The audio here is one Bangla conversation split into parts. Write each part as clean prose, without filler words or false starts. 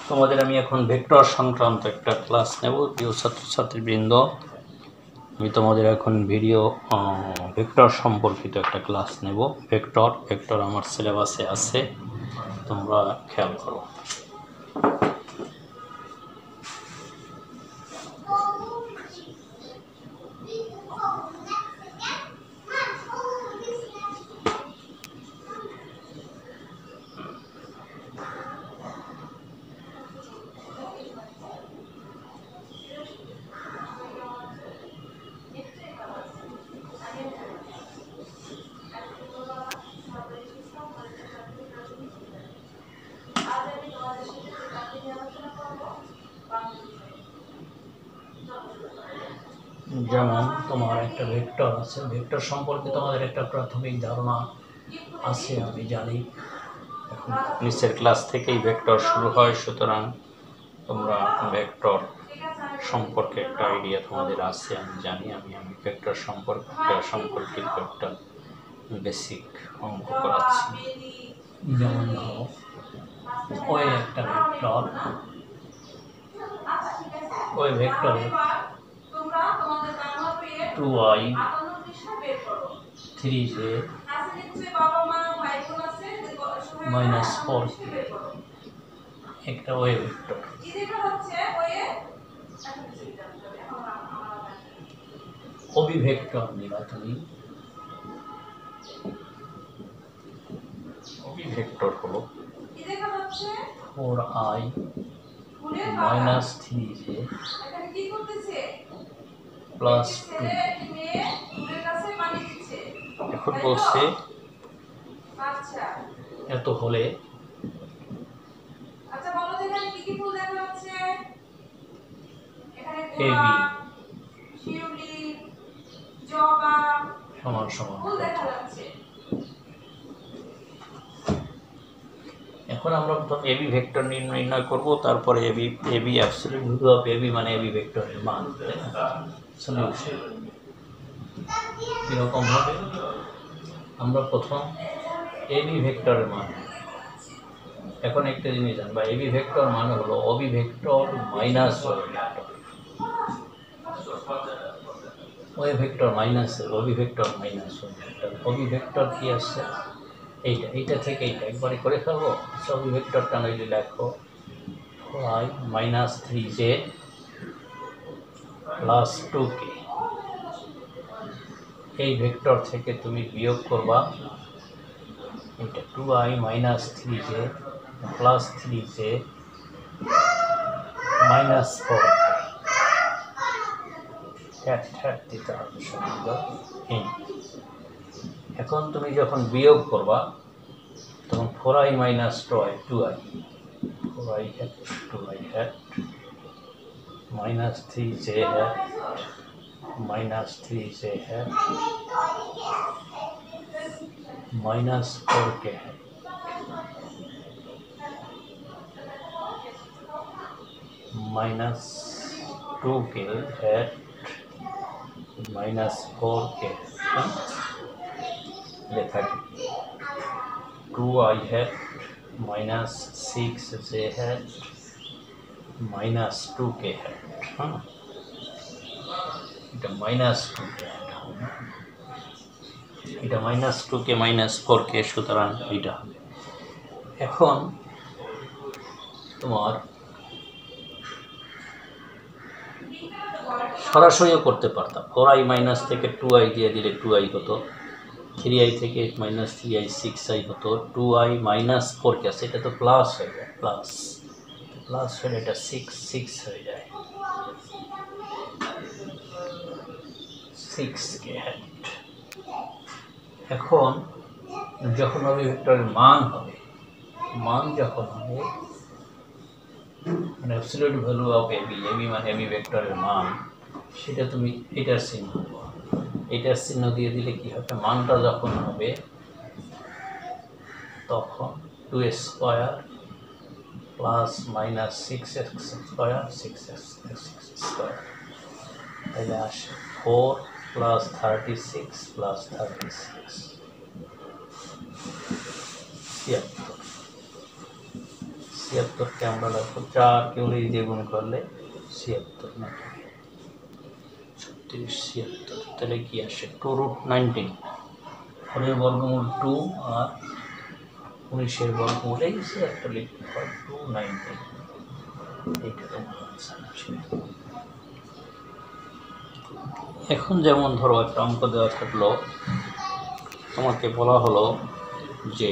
তোমাদের আমি এখন ভেক্টর সংক্রান্ত একটা ক্লাস নেব। প্রিয় ছাত্রছাত্রীবৃন্দ, আমি তোমাদের এখন ভেক্টর সম্পর্কিত একটা ক্লাস নেব। ভেক্টর আমার সিলেবাসে আছে, তোমরা খেয়াল করো। যেমন তোমার একটা ভেক্টর আছে, ভেক্টর সম্পর্কে তোমাদের একটা প্রাথমিক ধারণা আছে আমি জানি। এখন নিচের ক্লাস থেকেই ভেক্টর শুরু হয়, সুতরাং তোমরা ভেক্টর সম্পর্কে একটা আইডিয়া তোমাদের আছে আমি জানি। আমি ভেক্টর সম্পর্কিত একটা বেসিক অঙ্ক করাচ্ছি। যেমন ধরো ওই একটা ভেক্টর, ওই ভেক্টরে 2i 3j -4 একটা ওয়ে ভেক্টর। অবিভেক্টর নিবা তুমি। অবিভেক্টর হলো 4i -3j +2। এখন বলছে এত হলে AB সমান সমান। এখন আমরা প্রথম এবি ভেক্টর নির্ণয় করব, তারপরে A B absolute value of A B মানে এবি ভেক্টরের মান। সলিউশন এরকম হবে। আমরা প্রথম এবি ভেক্টরের মান। এখন একটা জিনিস জানবা, এবি ভেক্টর মানে হলো O B vector minus O A vector minus O B vector minus O A vector. O B vector কি আসছে? এইটা থেকে এইটা একবারে করে ফেলবো। অবিভেক্টরটা নইলে লেখো y -3j +2k। এই ভেক্টর থেকে তুমি বিয়োগ করবা এটা 2i -3j +3j -4। দিতে হবে শব্দ। এখন তুমি যখন বিয়োগ করবা তখন 4i -2i 4i hat 2i hat -3j hat -3j hat -4k hat -2k hat -4k লেখা 2i hat -6j hat -2k hat। এটা -2k, এটা -2k -4k, সুতরাং এটা হবে। এখন তোমার সরাসরিও করতে পারতাম। 4i মাইনাস থেকে 2i দিয়ে দিলে 2i হতো, 3i থেকে -3i 6i হতো, 2i -4k আছে, এটা তো প্লাস হয়ে যায়, প্লাস হলে এটা 6 হয়ে যায়, 6k hat। এখন যখন অবিভেক্টরের মান হবে, যখন হবে মানে অ্যাবসলিউট ভ্যালু অফ এবি মানে এবি ভেক্টরের মান, সেটা তুমি এটার চিহ্ন দিয়ে দিলে কি হবে, মানটা যখন হবে তখন 2 square plus -6x square 6x square, তাহলে আসে 4 + 36 + 36 76কে আমরা লিখবো 4কে 19 দিয়ে গুণ করলে 76 না 36 76, তাহলে কি আসে 2√19। 4 বর্গমূল 2 আর 19 বর্গমূল এসে একটা লিখতে হয় 219। এইটা তোমার আনসার আসে। এখন যেমন ধরো একটা অঙ্ক দেওয়া থাকলো, তোমাকে বলা হলো যে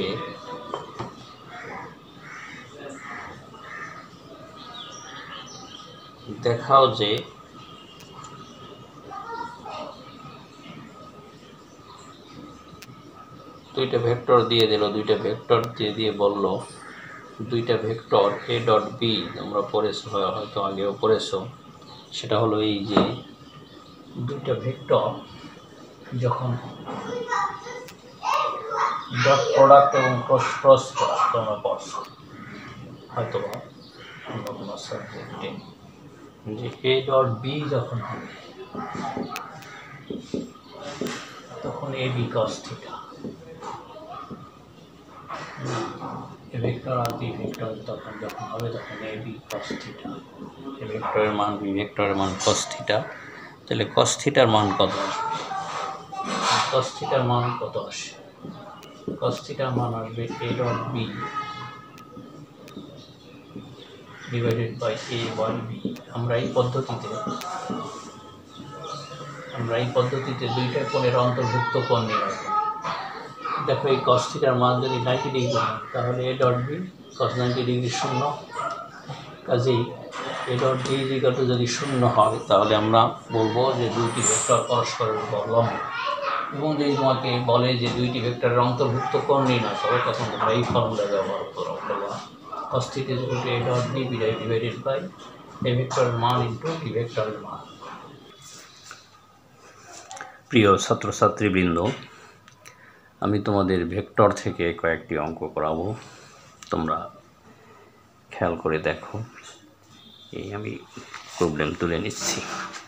দেখাও যে দুইটা ভেক্টর দিয়ে দিল, দুইটা ভেক্টর দিয়ে বলল দুইটা ভেক্টর এ ডট বি, তোমরা পড়েছো হয়তো আগেও পড়েছো। সেটা হলো এই যে দুইটা ভেক্টর যখন ডট প্রোডাক্ট এবং ক্রস প্রোডাক্ট তোমরা পড়ছো হয়তো বা অন্য কোনো সাবজেক্টে, যে এ ডট বি যখন হবে তখন A B cos theta, A vector আর বি ভেক্টর তখন যখন হবে তখন এ বি কস থিটা, এ ভেক্টরের মান বি ভেক্টরের মান কস থিটা। তাহলে কস থিটার মান কত আসবে? কস থিটার মান কত আসে? কস থিটার মান আসবে A dot B divided by A by B. আমরা এই পদ্ধতিতে দুইটা কোণের অন্তর্ভুক্ত কোণ নির্ণয় করি। দেখো এই কস থিটার মান যদি 90 ডিগ্রি হয় তাহলে A dot B cos 90 degree শূন্য। কাজেই এ ডট বি যদি শূন্য হয় তাহলে আমরা বলবো যে দুইটি ভেক্টর পরস্পরের উপর লম্ব। এবং যদি তোমাকে বলে যে দুইটি ভেক্টরের অন্তর্ভুক্ত কোণ নির্ণয় করো তখন তোমরা এই ফর্মুলা ব্যবহার করো, cos θ = a dot b divided by A ভেক্টরের মান ইনটু বি ভেক্টরের মান। প্রিয় ছাত্রছাত্রীবৃন্দ, আমি তোমাদের ভেক্টর থেকে কয়েকটি অঙ্ক করাবো, তোমরা খেয়াল করে দেখো। এই আমি প্রবলেম তুলে নিচ্ছি।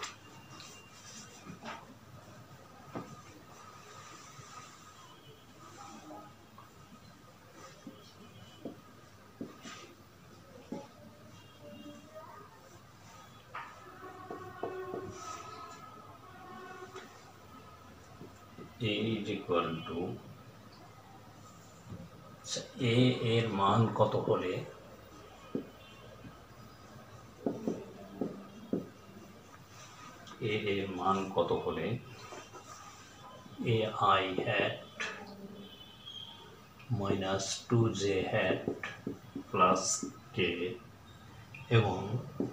a is equal to a এর মান কত হলে a এর মান কত হলে ai hat minus 2j hat plus k এবং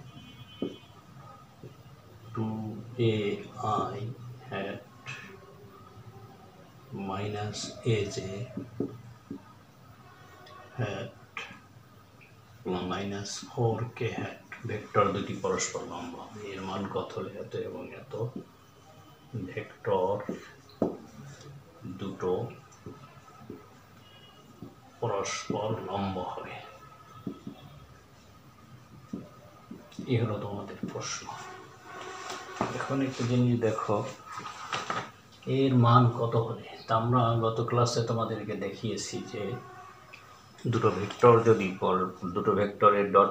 2ai hat minus aj hat minus 4k hat vector দুটি পরস্পর লম্ব হবে। এর মান কত হলে এত এবং এত ভেক্টর দুটো পরস্পর লম্ব হবে। এই হলো তোমাদের প্রশ্ন। এখন একটু জিনিস দেখো, এর মান কত হলে, তা আমরা গত ক্লাসে তোমাদেরকে দেখিয়েছি যে দুটো ভেক্টরের ডট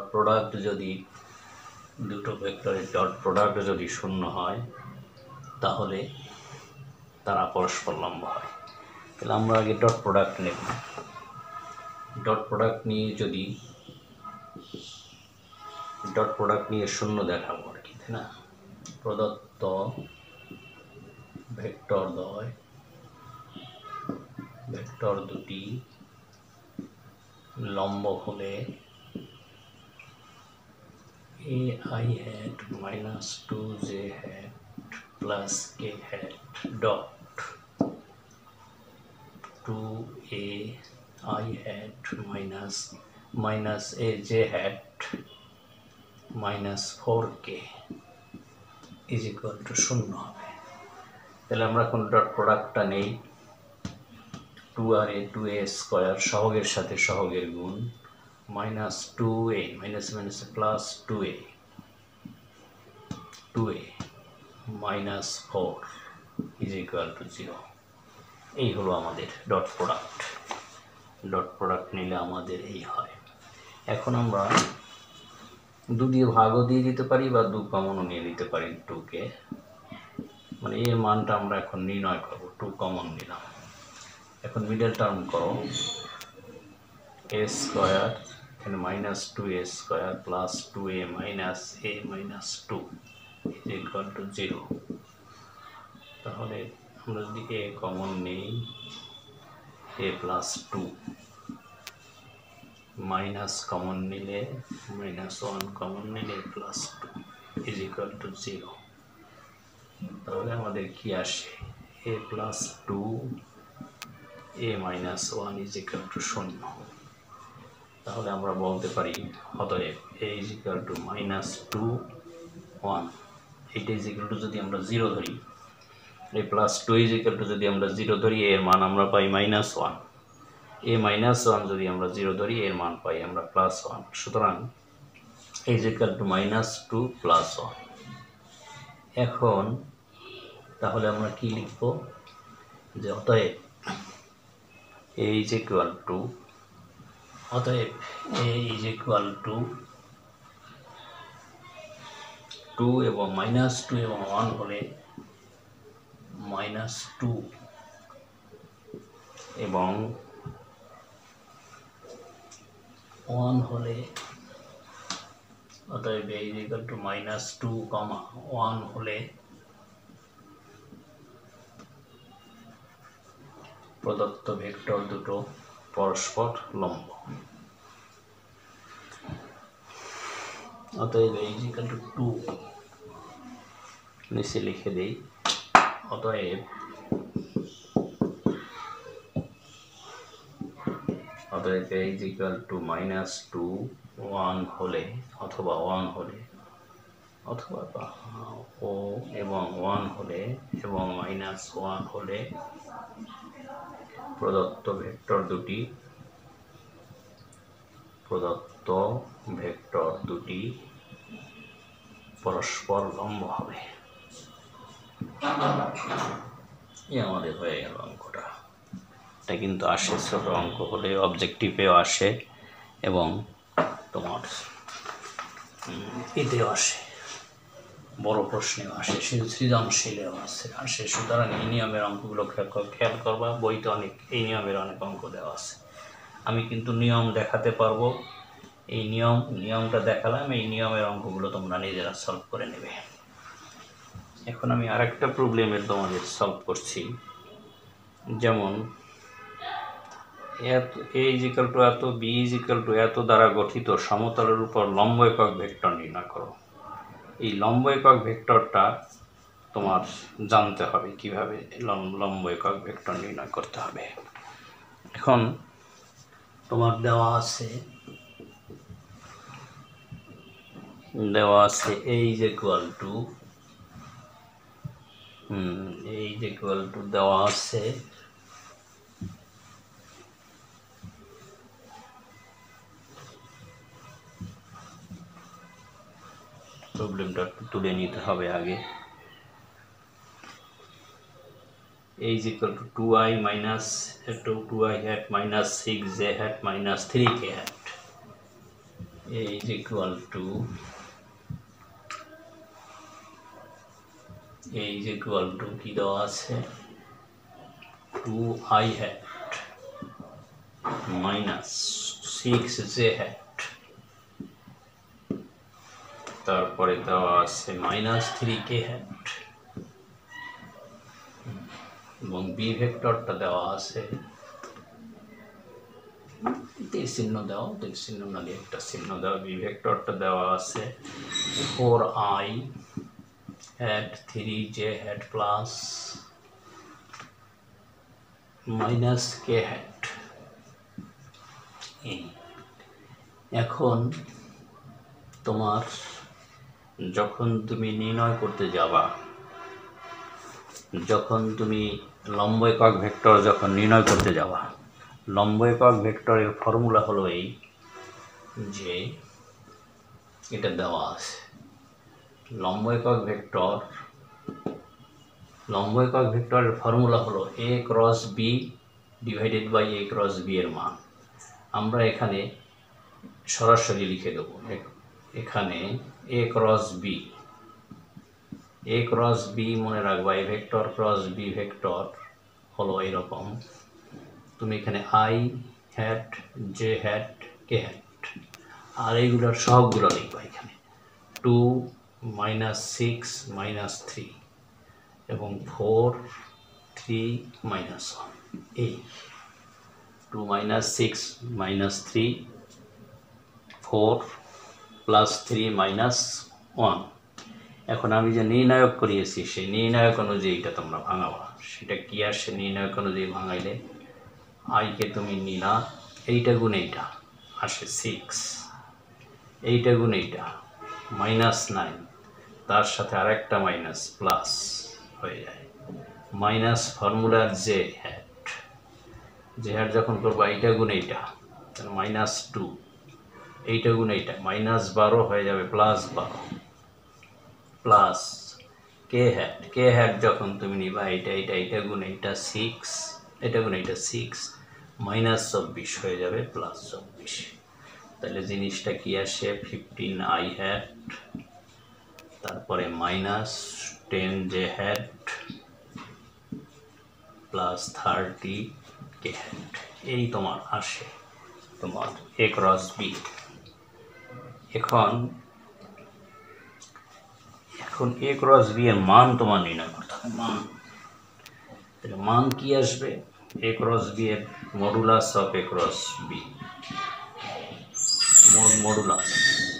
প্রোডাক্ট যদি শূন্য হয় তাহলে তারা পরস্পর লম্ব হয়। তাহলে আমরা আগে ডট প্রোডাক্ট নেব। ডট প্রোডাক্ট নিয়ে শূন্য দেখাবো আর কি, তাই না? প্রদত্ত ভেক্টর দুটি লম্ব হলে ai hat minus 2j hat plus k hat dot 2ai hat minus aj hat minus 4k is equal to শূন্য হবে। তাহলে আমরা এখন ডট প্রোডাক্টটা নেই। 2a 2a স্কোয়ার সহগের সাথে সহগের গুণ minus 2a minus plus 2a minus 4 is equal to 0। এই হলো আমাদের ডট প্রোডাক্ট নিলে আমাদের এই হয়। এখন আমরা 2 দিয়ে ভাগও দিয়ে দিতে পারি বা 2 কমনও নিয়ে নিতে পারি 2 কে, মানে এর মানটা আমরা এখন নির্ণয় করব। 2 কমন নিলাম। এখন মিডল টার্ম করো, a স্কয়ার এখানে -2a square plus 2a minus a minus 2 is equal to 0। তাহলে আমরা যদি a কমন নেই, a প্লাস 2 মাইনাস কমন নিলে -1 কমন নিলে প্লাস 2 ইজ ইকুয়াল টু 0। তাহলে আমাদের কি আসে, a plus 2 a minus 1 is equal to 0। তাহলে আমরা বলতে পারি অতএব a ইজ ইকুয়াল টু -2 1, এইটা ইজ ইকুয়াল টু যদি আমরা 0 ধরি, a plus 2 is equal to যদি আমরা 0 ধরি, এর মান আমরা পাই -1, a মাইনাস 1 যদি আমরা 0 ধরি, এর মান পাই আমরা +1। সুতরাং a ইজ ইকুয়াল টু -2 + 1। এখন তাহলে আমরা কি লিখব, যে অতএব a ইজ ইকুয়াল টু -2 এবং -2 এবং 1 হলে -2 এবং 1 হলে, অতএব a ইজ ইকুয়াল টু -2, 1 হলে প্রদত্ত ভেক্টর দুটো পরস্পর লম্ব। অতএব a ইজ ইকুয়াল টু 2 নিচে লিখে দেই। অতএব a ইজ ইকুয়াল টু -2 1 হলে অথবা 1 হলে অথবা ও এবং 1 হলে এবং -1 হলে প্রদত্ত ভেক্টর দুটি পরস্পর লম্ব হবে। এই আমাদের হয়ে গেল অঙ্কটা। এটা কিন্তু আসে ছোট অঙ্ক হলে, অবজেক্টিভেও আসে এবং তোমার এতেও আসে, বড় প্রশ্নেও আসে, সৃজনশীলেও আসে। সুতরাং এই নিয়মের অঙ্কগুলো খেয়াল করবা, বইতে অনেক এই নিয়মের অনেক অঙ্ক দেওয়া আছে। আমি কিন্তু নিয়ম দেখাতে পারবো, এই নিয়মটা দেখালাম, এই নিয়মের অঙ্কগুলো তোমরা নিজেরা সলভ করে নেবে। এখন আমি আরেকটা প্রবলেমের তোমাদের সলভ করছি। যেমন a ইজ ইকুয়াল টু এত, b ইজ ইকুয়াল টু এত দ্বারা গঠিত সমতলের উপর লম্ব একক ভেক্টর নির্ণয় করো। এই লম্ব একক ভেক্টরটা তোমার জানতে হবে, কিভাবে লম্ব একক ভেক্টর নির্ণয় করতে হবে। এখন তোমার দেওয়া আছে a ইজ ইকুয়াল টু দেওয়া আছে প্রবলেমটা তুলে নিতে হবে আগে। a is equal to 2i minus 2i hat minus 6j hat minus 3k hat। a is equal to কি দেওয়া আছে, 2i hat minus 6j hat, তারপরে দেওয়া আছে -3k hat এবং বি ভেক্টরটা দেওয়া আছে, তীর চিহ্ন দাও, তীর চিহ্ন না দিয়ে একটা চিহ্ন দাও। বি ভেক্টরটা দেওয়া আছে 4i hat 3j hat plus -k hat। এখন তোমার যখন তুমি নির্ণয় করতে যাবা, যখন তুমি লম্ব একক ভেক্টর যখন নির্ণয় করতে যাবা, লম্ব একক ভেক্টরের ফর্মুলা হলো এই, যে এটা দেওয়া আছে লম্ব একক ভেক্টরের ফর্মুলা হলো a cross b divided by a cross b এর মান। আমরা এখানে সরাসরি লিখে দেবো। এখানে A cross B, A cross B মনে রাখবা, A vector cross B vector হলো এরকম। তুমি এখানে I hat, J hat, K hat, আর এইগুলোর সবগুলো লিখবা এখানে 2 -6 -3 এবং 4 3 -1, এই 2 -6 -3 4 + 3 -1। এখন আমি যে নির্ণায়ক করিয়েছি সেই নির্ণায়ক অনুযায়ী এটা তোমরা ভাঙাবা। সেটা কি আসে নির্ণায়ক অনুযায়ী ভাঙাইলে? আইকে তুমি নিলা, এইটা গুণ এইটা আসে 6, এইটা গুণ এইটা -9, তার সাথে আরেকটা মাইনাস প্লাস হয়ে যায় মাইনাস ফর্মুলার জে হ্যাট, জে হ্যাট যখন করবো এইটা গুণ এইটা তাহলে -2, এইটা গুণ এইটা -12 হয়ে যাবে +12 plus K hat, K hat যখন তুমি নিবা এইটা এইটা এইটা গুণ এইটা 6, এটা গুণ এইটা 6 -24 হয়ে যাবে +24। তাহলে জিনিসটা কি আসে 15 আই হ্যাট, তারপরে -10 জে হ্যাট +30 কে হ্যাট, এই তোমার আসে তোমার এ ক্রস বি। এখন এ ক্রস বি এর মান তোমার নির্ণয় করতে হবে। মান, তাহলে মান কি আসবে? এ ক্রস বি এর modulus of A cross B, modulus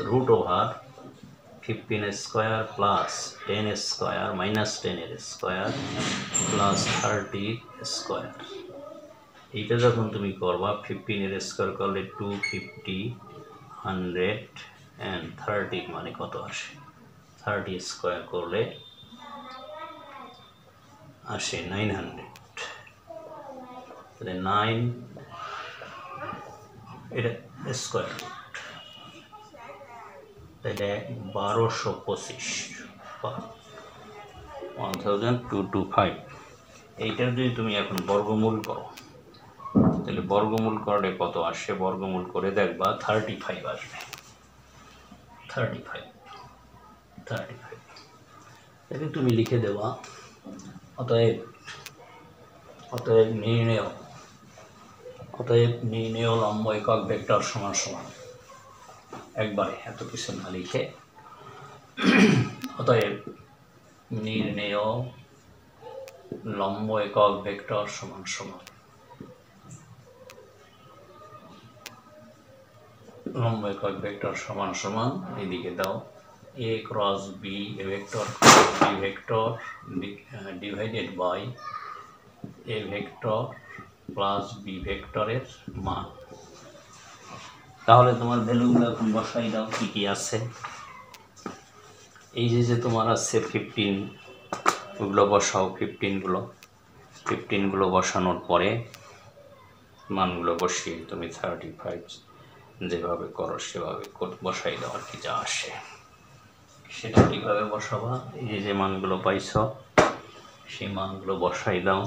√15 square plus 10 square -10 এর স্কোয়ার প্লাস 30 স্কোয়ার। এইটা যখন তুমি করবা 15 এর স্কোয়ার করলে 250, 100 and 30 মানে কত আসে? 30 স্কোয়ার করলে আসে 900, তাহলে 9 এটা স্কোয়ার রুট, তাহলে 1225 1225। এইটার যদি তুমি এখন বর্গমূল করো তাহলে বর্গমূল করলে কত আসে? বর্গমূল করে দেখবা 35 আসবে, 35। তাহলে তুমি লিখে দেবা অতএব নির্ণেয় লম্ব একক ভেক্টর সমান সমান, একবারে এত কিছু না লিখে, অতএব নির্ণেয় লম্ব একক ভেক্টর সমান সমান, লম্ব একক ভেক্টর সমান সমান এদিকে দাও A cross B vector divided by A vector plus B ভেক্টরের মান। তাহলে তোমার ভ্যালুগুলো এখন বসাই দাও কি কি আছে। এই যে তোমার আছে 15, ওগুলো বসাও। 15 গুলো বসানোর পরে মানগুলো বসিয়ে তুমি 35 যেভাবে করো সেভাবে বসাই দাও আর কি, যা আসে সেটা কীভাবে বসাবা? এই যে মানগুলো পাইছ সেই মানগুলো বসাই দাও।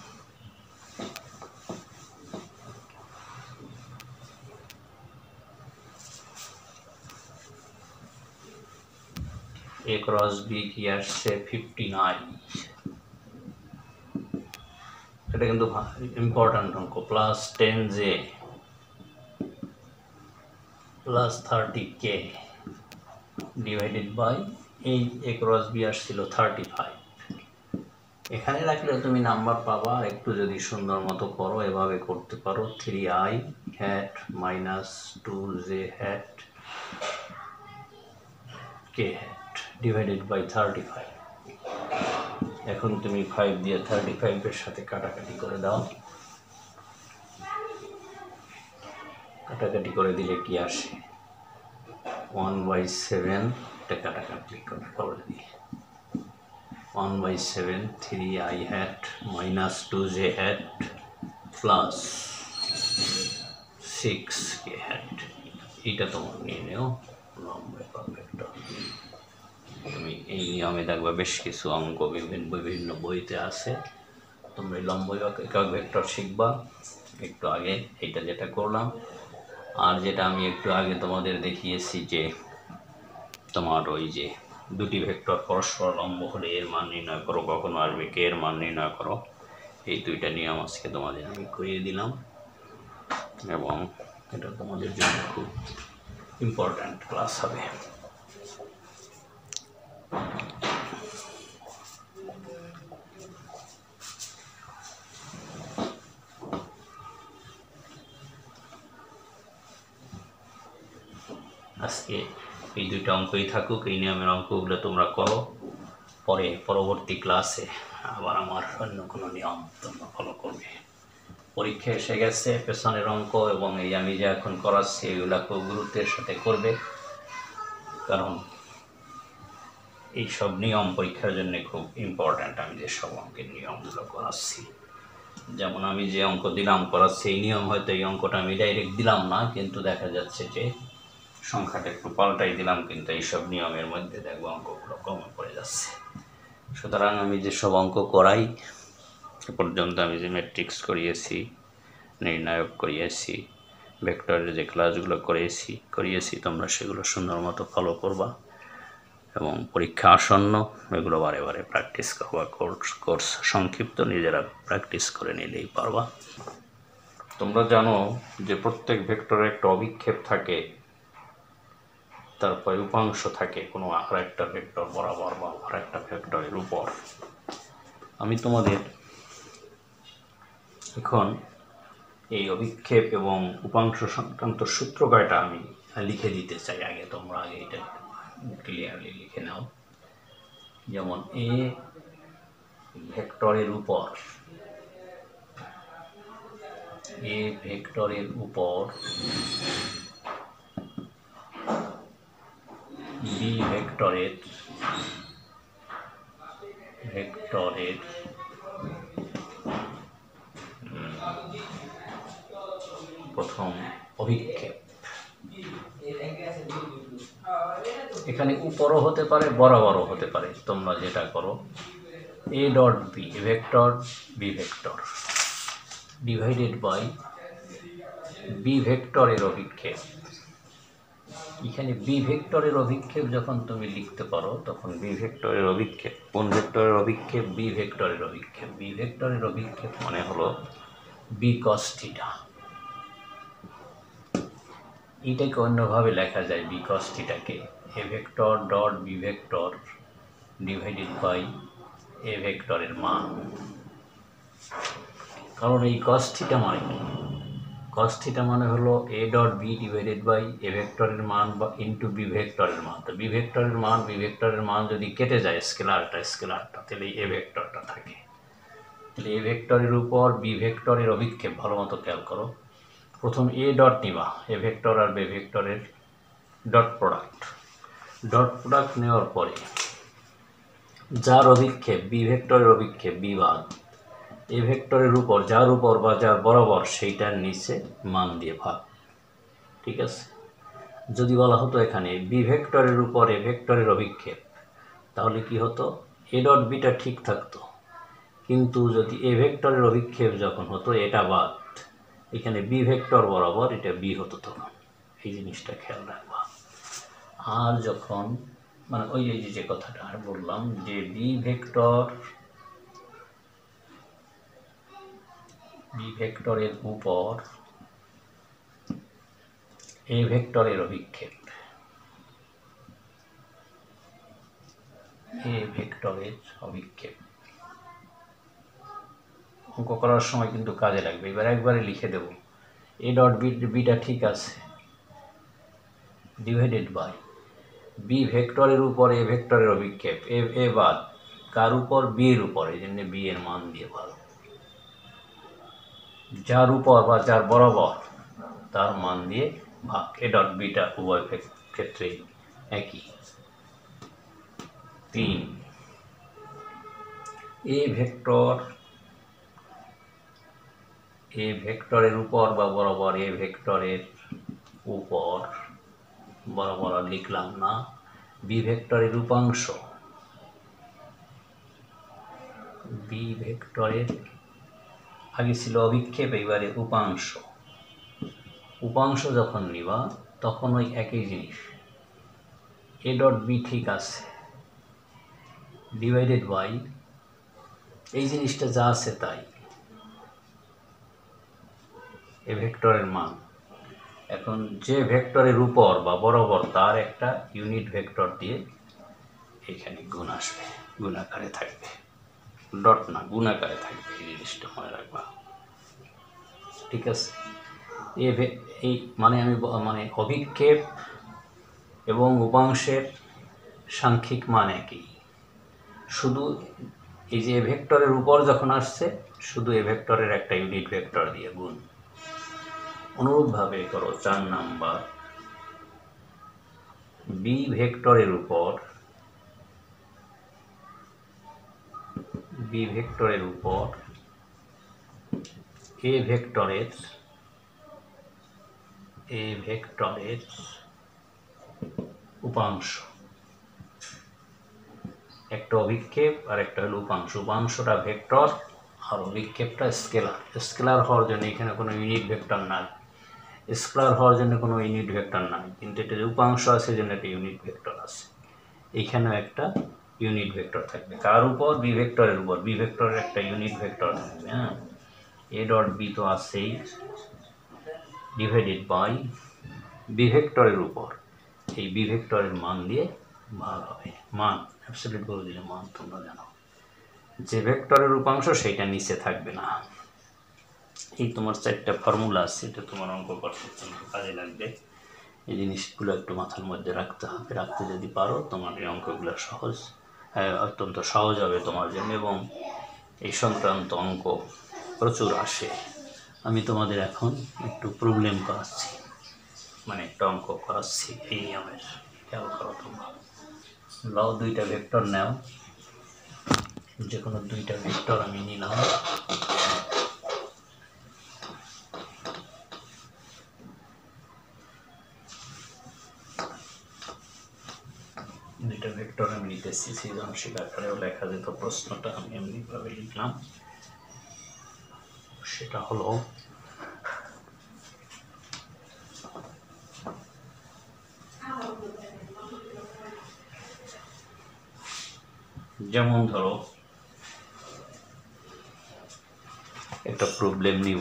এ ক্রস বি কি আসছে 15i, এটা কিন্তু ইম্পর্ট্যান্ট অঙ্ক, +10j +30k ডিভাইডেড বাই এই এ ক্রস বি আসছিল 35। এখানে রাখলে তুমি নাম্বার পাবা, একটু যদি সুন্দর মতো করো এভাবে করতে পারো 3i hat -2j hat k hat divided by 35। এখন তুমি 5 দিয়ে 35 এর সাথে কাটাকাটি করে দাও, কাটাকাটি করে দিলে কি আসে? 1/7, এটা কাটাকাটি করে দিই 1/7 3i hat -2j had plus 6k hat, এইটা তোমার নির্ণেয় লম্ব একক ভেক্টর। তুমি এই নিয়মে দেখবা বেশ কিছু অঙ্ক বিভিন্ন বইতে আছে, তোমরা লম্ব একক ভেক্টর শিখবা একটু আগে, এইটা যেটা করলাম। আর যেটা আমি একটু আগে তোমাদের দেখিয়েছি যে তোমার ওই যে দুটি ভেক্টর পরস্পর লম্ব হলে এর মান নির্ণয় করো, কখনো আসবে কে এর মান নির্ণয় করো, এই দুইটা নিয়ম আজকে তোমাদের আমি করিয়ে দিলাম এবং এটা তোমাদের জন্য খুব ইম্পর্ট্যান্ট ক্লাস হবে। আজকে এই দুইটা অঙ্কই থাকুক, এই নিয়মের অঙ্কগুলো তোমরা করো, পরে পরবর্তী ক্লাসে আবার আমার অন্য কোনো নিয়ম তোমরা ফলো করবে। পরীক্ষা এসে গেছে, পেছনের অঙ্ক এবং এই আমি যে এখন করাচ্ছি এগুলা খুব গুরুত্বের সাথে করবে, কারণ এইসব নিয়ম পরীক্ষার জন্য খুব ইম্পর্ট্যান্ট। আমি যে সব অঙ্কের নিয়মগুলো করাচ্ছি, যেমন আমি যে অঙ্ক দিলাম করাচ্ছি এই নিয়ম, হয়তো এই অঙ্কটা আমি ডাইরেক্ট দিলাম না, কিন্তু দেখা যাচ্ছে যে সংখ্যাটা একটু পাল্টাই দিলাম, কিন্তু এইসব নিয়মের মধ্যে দেখবো অঙ্কগুলো কমন পড়ে যাচ্ছে। সুতরাং আমি যেসব অঙ্ক করাই এ পর্যন্ত, আমি যে ম্যাট্রিক্স করিয়েছি, নির্ণায়ক করিয়েছি, ভেক্টরের যে ক্লাসগুলো করিয়েছি তোমরা সেগুলো সুন্দর মতো ফলো করবা এবং পরীক্ষা আসন্ন এগুলো বারে বারে প্র্যাকটিস করবা। কোর্স সংক্ষিপ্ত, নিজেরা প্র্যাকটিস করে নিলেই পারবা। তোমরা জানো যে প্রত্যেক ভেক্টরে একটা অভিক্ষেপ থাকে, তারপরে উপাংশ থাকে কোনো আর একটা ভেক্টর বরাবর বা আর একটা ভেক্টরের উপর। আমি তোমাদের এখন এই অভিক্ষেপ এবং উপাংশ সংক্রান্ত সূত্র কয়টা আমি লিখে দিতে চাই। আগে তোমরা এটা ক্লিয়ারলি লিখে নাও। যেমন এ ভেক্টরের উপর বি ভেক্টরের প্রথম অভিক্ষেপ, এখানে উপরও হতে পারে বরাবরও হতে পারে। তোমরা যেটা করো, A dot B vector B vector divided by B ভেক্টরের অভিক্ষেপ। এখানে বি ভেক্টরের অভিক্ষেপ যখন তুমি লিখতে পারো তখন বি ভেক্টরের অভিক্ষেপ, কোন ভেক্টরের অভিক্ষেপ? বি ভেক্টরের অভিক্ষেপ। বি ভেক্টরের অভিক্ষেপ মানে হলো বি কস থিটা। এটাকে অন্যভাবে লেখা যায়, বি কস থিটাকে A vector dot B vector divided by A ভেক্টরের মান। কারণ এই কস থিটা মানে কি? কস থিটা মানে হলো A dot B divided by A ভেক্টরের মান বা ইন্টু বি ভেক্টরের মান। তো বি ভেক্টরের মান যদি কেটে যায় স্কেলারটা তাহলে এ ভেক্টরটা থাকে। তাহলে এ ভেক্টরের উপর বি ভেক্টরের অভিক্ষেপ ভালো মতো খেয়াল করো। প্রথম এ ডট নিবা, এ ভেক্টর আর বি ভেক্টরের ডট প্রোডাক্ট নেওয়ার পরে যার অভিক্ষেপ বি ভেক্টরের অভিক্ষেপ বি বাদ এ ভেক্টরের উপর যার উপর বা যার বরাবর সেইটার নিচে মান দিয়ে ভাগ। ঠিক আছে? যদি বলা হতো এখানে বি ভেক্টরের উপর এ ভেক্টরের অভিক্ষেপ, তাহলে কি হতো? এ ডট বিটা ঠিক থাকতো, কিন্তু যদি এ ভেক্টরের অভিক্ষেপ যখন হতো এটা বাদ, এখানে বি ভেক্টর বরাবর এটা বি হতো, তখন এই জিনিসটা খেয়াল রাখবা। আর যখন মানে ওই যে কথাটা বললাম যে বি ভেক্টরের উপর এ ভেক্টরের অভিক্ষেপ, অঙ্ক করার সময় কিন্তু কাজে লাগবে। এবার একবারে লিখে দেব, এ ডট বিটা ঠিক আছে ডিভাইডেড বাই বি ভেক্টরের উপর এ ভেক্টরের অভিক্ষেপ, এ বাদ কার উপর? বি এর উপর, এই জন্য বি এর মান দিয়ে ভালো। যার উপর বা যার বরাবর তার মান দিয়ে ভাগ। এ ডট বিটা উভয় ক্ষেত্রে একই। 3 এ ভেক্টরের উপর বা বরাবর এ ভেক্টরের উপর বরাবর লিখলাম না, বি ভেক্টরের উপাংশ, বি ভেক্টরের আগে ছিল অভিক্ষেপ, এবারে উপাংশ উপাংশ যখন নিবা তখন ওই একই জিনিস এ ডট বি ঠিক আছে ডিভাইডেড বাই এই জিনিসটা যা আছে তাই এ ভেক্টরের মান। এখন যে ভেক্টরের উপর বা বরাবর তার একটা ইউনিট ভেক্টর দিয়ে এখানে গুণ আসবে, গুণাকারে থাকবে, ডট না গুণাকারে থাকবে, এই জিনিসটা মনে রাখবা। ঠিক আছে, এই মানে অভিক্ষেপ এবং উপাংশের সাংখ্যিক মান একই, শুধু এই যে ভেক্টরের উপর যখন আসছে শুধু এ ভেক্টরের একটা ইউনিট ভেক্টর দিয়ে গুণ। অনুরূপভাবে করো 4 নাম্বার, বি ভেক্টরের উপর এ ভেক্টরের উপাংশ, একটা অভিক্ষেপ আর একটা হলো উপাংশ। উপাংশটা ভেক্টর আর অভিক্ষেপটা স্কেলার। স্কেলার হওয়ার জন্য এখানে কোনো ইউনিট ভেক্টর নাই, স্কেলার হওয়ার জন্য কোনো ইউনিট ভেক্টর নাই, কিন্তু এটা যে উপাংশ আছে জন্য একটা ইউনিট ভেক্টর আছে। এইখানেও একটা ইউনিট ভেক্টর থাকবে, কার উপর? বি ভেক্টরের উপর। বি ভেক্টরের একটা ইউনিট ভেক্টর থাকবে। হ্যাঁ, এ ডট বি তো আছেই, ডিভাইডেড বাই বি ভেক্টরের উপর এই বি ভেক্টরের মান দিয়ে ভাগ হবে। মান অ্যাবসলিউট বলে দিলে মান তোমরা জানো, যে ভেক্টরের উপাংশ সেটা নিচে থাকবে না। এই তোমার 4টা ফর্মুলা আছে, এটা তোমার অঙ্ক করতে কাজে লাগবে। এই জিনিসগুলো একটু মাথার মধ্যে রাখতে হবে, রাখতে যদি পারো তোমার এই অঙ্কগুলো অত্যন্ত সহজ হবে তোমার জন্য, এবং এই সংক্রান্ত অঙ্ক প্রচুর আসে। আমি তোমাদের এখন একটু প্রবলেম করাচ্ছি, মানে একটা অঙ্ক করাচ্ছি এই নিয়মের, খেয়াল করো তোমরা। লাও 2টা ভেক্টর নাও, যে কোনো 2টা ভেক্টর আমি নিলাম। দুইটা ভেক্টর আমি নিতেছি, সৃজনশীল আকারেও লেখা যেত প্রশ্নটা, আমি এমনিভাবে লিখলাম। সেটা হলো যেমন ধরো একটা প্রবলেম নিব,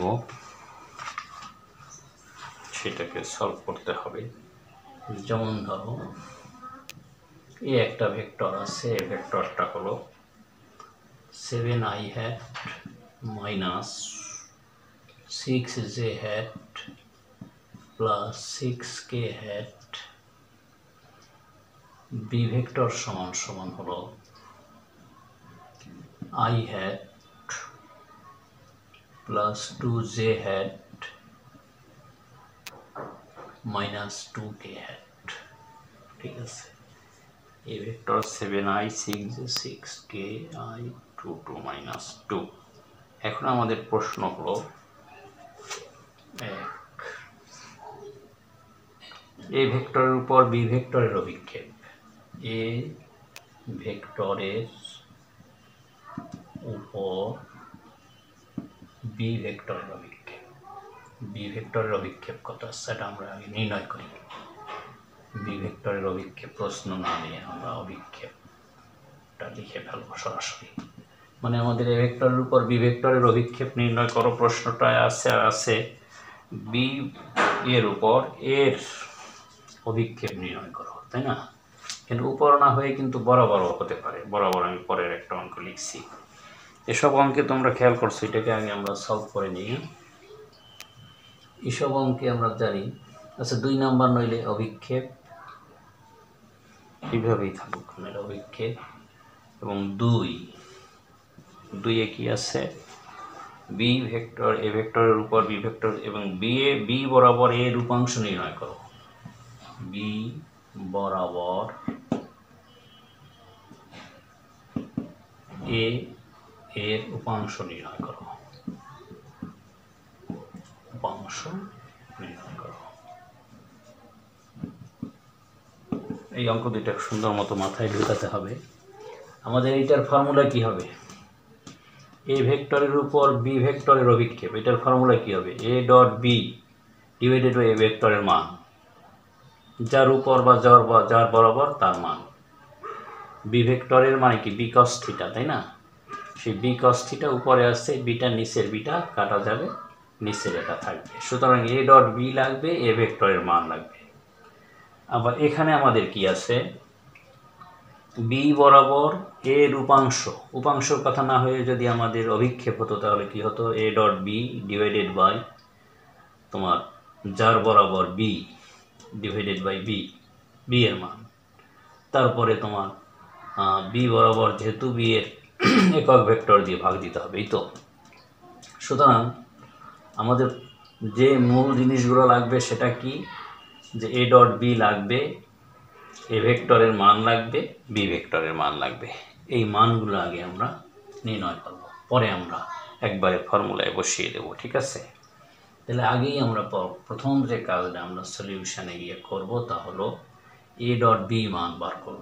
সেটাকে সলভ করতে হবে। যেমন ধরো এই একটা ভেক্টর আছে, এই ভেক্টরটা হলো 7i hat minus 6j hat plus 6k hat। B vector সমান সমান হলো i hat plus 2j hat minus 2k hat। ঠিক আছে, এই vector 7i 6j 6k i 2 2 minus 2। এখন আমাদের প্রশ্ন হলো এ ভেক্টরের উপর বি ভেক্টরের অভিক্ষেপ, এ ভেক্টরের উপর বি ভেক্টরের অভিক্ষেপ, বি ভেক্টরের অভিক্ষেপ কত সেটা আমরা আগে নির্ণয় করি। বি ভেক্টরের অভিক্ষেপ প্রশ্ন না নিয়ে আমরা অভিক্ষেপটা লিখে ফেলবো সরাসরি। মানে আমাদের এ ভেক্টরের উপর বি ভেক্টরের অভিক্ষেপ নির্ণয় করো প্রশ্নটায় আছে বি এর উপর এর অভিক্ষেপ নির্ণয় করো, তাই না? কিন্তু উপর না হয়ে কিন্তু বরাবরও হতে পারে, বরাবর আমি পরের একটা অঙ্ক লিখছি। এসব অঙ্কে তোমরা খেয়াল করছো, এটাকে আগে আমরা সলভ করে নিই। এসব অঙ্কে আমরা জানি, আচ্ছা 2 নাম্বার নইলে অভিক্ষেপ এইভাবেই থাকুক, অভিক্ষেপ এবং 2 কি আছে? বি ভেক্টর এ ভেক্টরের উপর বি ভেক্টর এবং বি বরাবর এর উপাংশ নির্ণয় করো। বি বরাবর এর উপাংশ নির্ণয় করো, উপাংশ নির্ণয় করো। এই অঙ্ক দুইটা সুন্দর মতো মাথায় ঢুকাতে হবে। আমাদের এইটার ফর্মুলা কি হবে? এ ভেক্টরের উপর বি ভেক্টরের অভিক্ষেপ, এটার ফর্মুলা কি হবে? A dot B divided by A ভেক্টরের মান, যার উপর বা যার বরাবর তার মান। বি ভেক্টরের মানে কি বি কস থিটা, তাই না? সেই বি কস থিটা উপরে আসছে, বিটা নিচের বিটা কাটা যাবে, নিচের এটা থাকবে। সুতরাং এ ডট বি লাগবে, এ ভেক্টরের মান লাগবে। আবার এখানে আমাদের কি আছে, বি বরাবর এর উপাংশর কথা না হয়ে যদি আমাদের অভিক্ষেপ হতো তাহলে কি হতো, A dot B divided by তোমার যার বরাবর বি ডিভাইডেড বাই বি এর মান। তারপরে তোমার বি বরাবর যেহেতু বি এর একক ভেক্টর দিয়ে ভাগ দিতে হবে, এই তো। সুতরাং আমাদের যে মূল জিনিসগুলো লাগবে সেটা কি, যে এ ডট বি লাগবে, এ ভেক্টরের মান লাগবে, বি ভেক্টরের মান লাগবে। এই মানগুলো আগে আমরা নির্ণয় করব, পরে আমরা একবারে ফর্মুলায় বসিয়ে দেব, ঠিক আছে? তাহলে আগেই আমরা প্রথম যে কাজটা আমরা সলিউশনে গিয়ে করব তা হলো এ ডট বি মান বার করব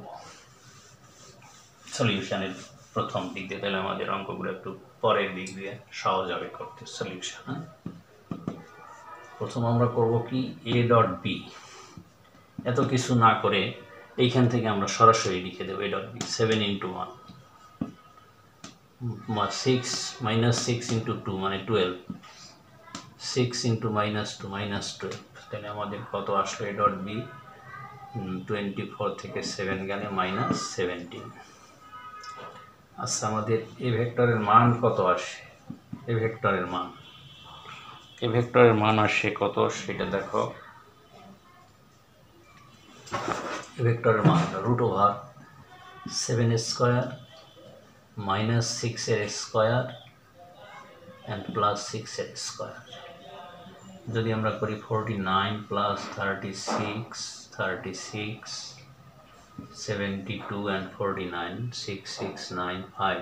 সলিউশনের প্রথম দিক দিয়ে। তাহলে আমাদের অঙ্কগুলো একটু পরের দিক দিয়ে সহজ হবে করতে সলিউশন। প্রথম আমরা করব কি, এ ডট বি, এত কিছু না করে এইখান থেকে আমরা সরাসরি লিখে দেবো এ ডট বি। 7 × 1 6 -6 × 2 মানে 12, 6 × -2 -12। তাহলে আমাদের কত আসলো এ ডট বি, 24 থেকে 7 গেলে -17। আচ্ছা, আমাদের এ ভেক্টরের মান কত আসে, এ ভেক্টরের মান আসে কত সেটা দেখো। এ ভেক্টরের মান √7² -6² and +6² যদি আমরা করি 49 + 36 36 72 and 49 6 6 9 5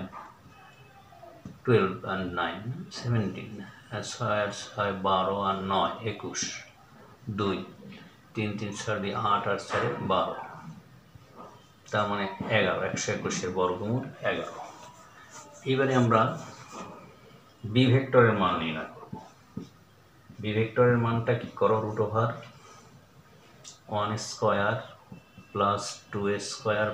12 and 9 17 6 12 আর 9 21 2 3 3 4 দিয়ে 8 আর 4 12, তার মানে 11, 121 বর্গমূল 11। এবারে আমরা বি ভেক্টরের মান নির্ণয় করব। বি ভেক্টরের মানটা কি করো, √1² + 2²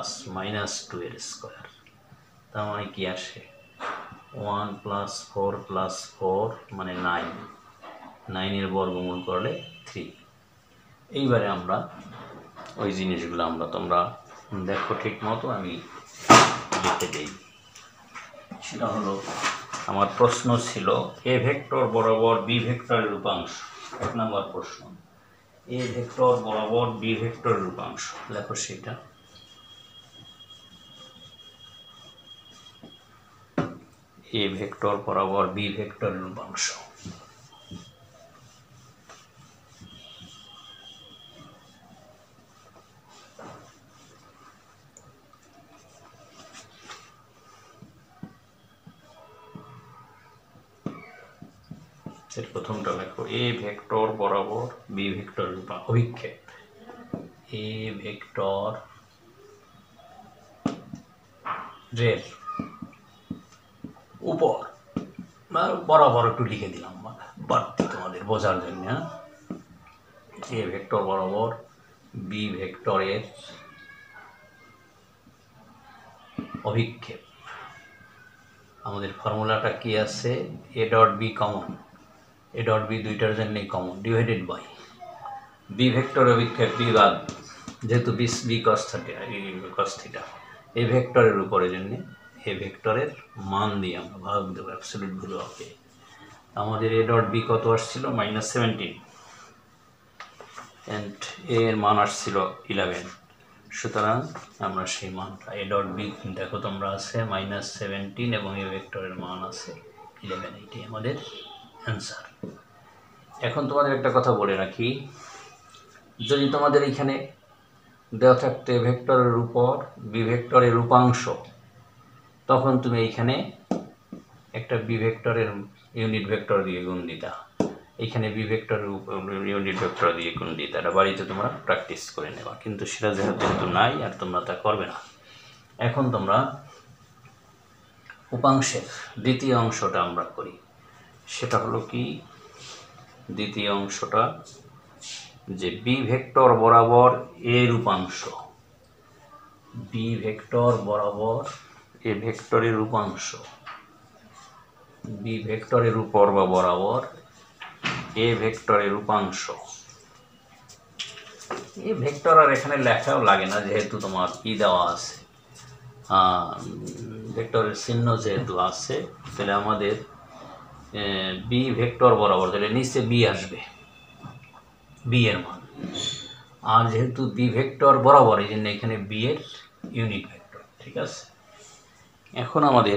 -2² তার মানে কি আসে, 1 + 4 + 4 মানে 9, 9 বর্গমূল করলে 3। এইবারে আমরা ওই জিনিসগুলো তোমরা দেখো ঠিক মতো, আমি লিখে দিই। সেটা হলো, আমার প্রশ্ন ছিল এ ভেক্টর বরাবর বি ভেক্টরের উপাংশ। 1 নম্বর প্রশ্ন, এ ভেক্টর বরাবর বি ভেক্টরের উপাংশ লেখো সেটা। এ ভেক্টর বরাবর বি ভেক্টরের উপাংশ। প্রথমটা লেখো, এ ভেক্টর বরাবর বি ভেক্টরের অভিক্ষেপ। এ ভেক্টর এর উপর বরাবর একটু লিখে দিলাম বাড়তি তোমাদের বোঝার জন্য। এ ভেক্টর বরাবর বি ভেক্টরের অভিক্ষেপ। আমাদের ফর্মুলাটা কি আছে, A dot B common, A dot B দুইটার জন্যই common, divided by B vector অভিক্ষেপ বি বাদ, যেহেতু বি কস থিটা এই ভেক্টরের উপরে জন্য এ ভেক্টরের মান দিয়ে আমরা ভাগ দেবো অ্যাবসলিউট ভ্যালুকে। আমাদের এ ডট বি কত আসছিল, -17, অ্যান্ড এর মান আসছিল 11। সুতরাং আমরা সেই মানটা এ ডট বি দেখো তোমরা আছে -17 এবং এ ভেক্টরের মান আছে 11, এটাই আমাদের অ্যান্সার। এখন তোমাদের একটা কথা বলে রাখি, যদি তোমাদের এখানে দেওয়া থাকতো এ ভেক্টরের উপর বি ভেক্টরের উপাংশ, তখন তুমি এইখানে একটা বি ভেক্টরের ইউনিট ভেক্টর দিয়ে গুণ দিতা, এইখানে বি ভেক্টরের ইউনিট ভেক্টর দিয়ে গুণ দিতা। এটা বাড়িতে তোমরা প্র্যাকটিস করে নেবা, কিন্তু সেটা যেহেতু নাই আর তোমরা তা করবে না। এখন তোমরা উপাংশের দ্বিতীয় অংশটা আমরা করি, সেটা হলো কি, দ্বিতীয় অংশটা যে বি ভেক্টর বরাবর এ রূপাংশ, বি ভেক্টর বরাবর এ ভেক্টরের রূপাংশ, বি ভেক্টরের উপর বা বরাবর এ ভেক্টরের রূপাংশ। এই ভেক্টর আর এখানে লেখাও লাগে না, যেহেতু তোমার দেওয়া আছে, ভেক্টরের চিহ্ন যেহেতু আছে, তাহলে আমাদের বি ভেক্টর বরাবর, তাহলে নিচে বি আসবে, বি এর মান। আর যেহেতু বি ভেক্টর বরাবর, এই জন্য এখানে বি এর ইউনিট ভেক্টর। ঠিক আছে, এখন আমাদের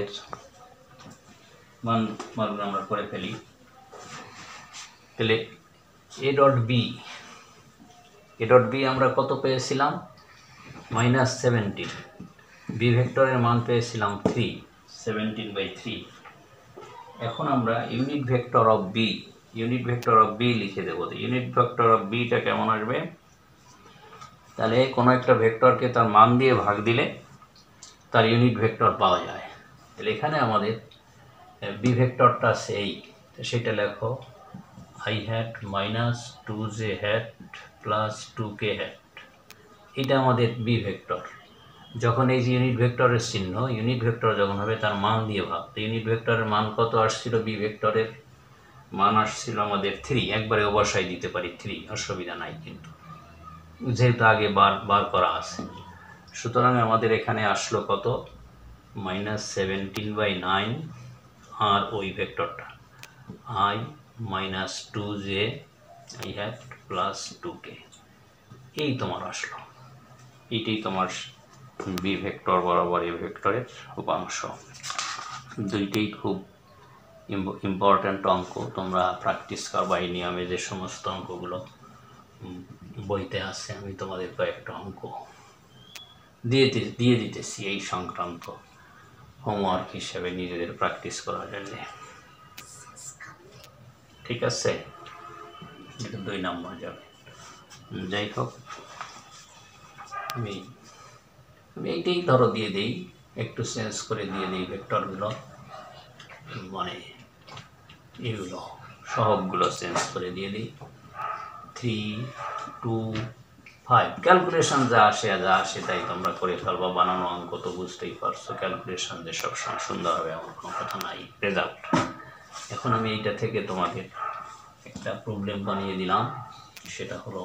মানগুলো আমরা করে ফেলি। তাহলে A dot B, A dot B আমরা কত পেয়েছিলাম? -17। বি ভেক্টরের মান পেয়েছিলাম 3, 17/3। এখন আমরা unit vector of B, unit vector of B লিখে দেবো। ইউনিট ভেক্টর অফ বিটা কেমন আসবে? তাহলে কোনো একটা ভেক্টরকে তার মান দিয়ে ভাগ দিলে তার ইউনিট ভেক্টর পাওয়া যায়। তাহলে এখানে আমাদের বি ভেক্টরটা সেই, সেটা লেখো i hat - 2j hat plus 2k hat। এটা আমাদের বি ভেক্টর। যখন এই যে ইউনিট ভেক্টরের চিহ্ন, ইউনিট ভেক্টর যখন হবে তার মান দিয়ে ভাগ। তো ইউনিট ভেক্টরের মান কত আসছিল? বি ভেক্টরের মান আসছিল আমাদের 3। একবারে বসাই দিতে পারি 3, অসুবিধা নাই, কিন্তু যেহেতু আগে বার করা আছে, সুতরাং আমাদের এখানে আসলো কত? -17/9। আর ওই ভেক্টরটা i - 2j i hat plus 2k, এই তোমার আসলো। এইটাই তোমার বি ভেক্টর বরাবর এ ভেক্টরের উপাংশ। দুইটাই খুব ইম্পর্ট্যান্ট অঙ্ক, তোমরা প্র্যাকটিস করবা এই নিয়মে। যে সমস্ত অঙ্কগুলো বইতে আছে, আমি তোমাদের কয়েকটা অঙ্ক দিয়ে দিতেছি এই সংক্রান্ত হোমওয়ার্ক হিসেবে নিজেদের প্র্যাকটিস করার জন্য। ঠিক আছে, এটা 2 নম্বর যাবে। যাই হোক, আমি এইটাই ধরো দিয়ে দিই, একটু চেঞ্জ করে দিয়ে দিই ভেক্টরগুলো, মানে এগুলো সহগগুলো চেঞ্জ করে দিয়ে দিই। 3, 2, 5 ক্যালকুলেশন যা আসে তাই তোমরা করে ফেলবা। বানানো অঙ্ক তো বুঝতেই পারছো, ক্যালকুলেশন যে সবসময় সুন্দর হবে এমন কোনো কথা নাই। রেজাল্ট, এখন আমি এইটা থেকে তোমাদের একটা প্রবলেম বানিয়ে দিলাম। সেটা হলো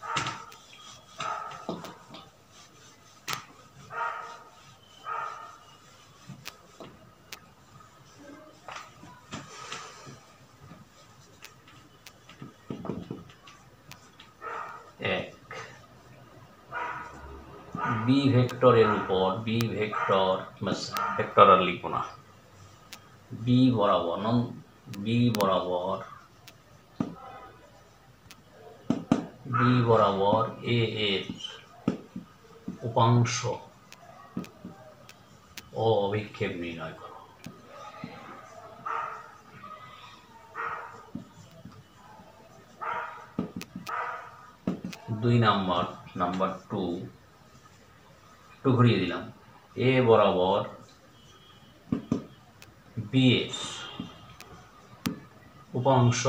বি ভেক্টরের উপর, বি ভেক্টর ভেক্টর আর লিখবো না, বি বরাবর, বি বরাবর এ এর উপাংশ ও অভিক্ষেপ নির্ণয় করো। নাম্বার 2 একটু ঘুরিয়ে দিলাম। এ বরাবর বি এর উপাংশ,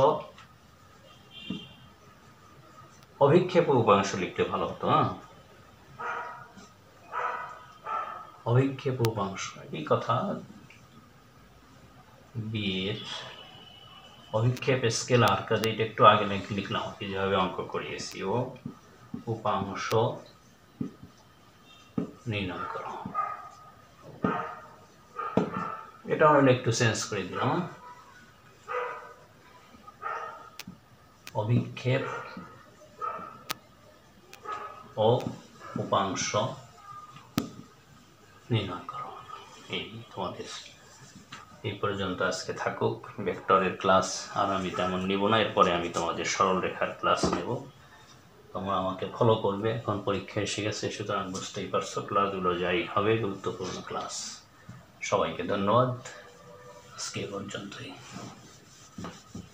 অভিক্ষেপ উপাংশ লিখতে ভালো হতো। অভিক্ষেপ উপাংশ, এই কথা। বি এর অভিক্ষেপ স্কেলার, কাজে এটা একটু আগে লিখলাম, যেভাবে অঙ্ক করিয়েছি। ও উপাংশ নির্ণয় করো। এটা আমরা একটু চেঞ্জ করে দিলাম, অভিক্ষেপ ও উপাংশ নির্ণয় করো। এই তোমাদের এই পর্যন্ত আজকে থাকুক ভেক্টরের ক্লাস। আর আমি তেমন নিব না, এরপরে আমি তোমাদের সরল রেখার ক্লাস নেব। তোমরা আমাকে ফলো করবে। এখন পরীক্ষা এসে গেছে, সুতরাং বুঝতেই পারছো ক্লাসগুলো যাই হবে গুরুত্বপূর্ণ ক্লাস। সবাইকে ধন্যবাদ, আজকে পর্যন্তই।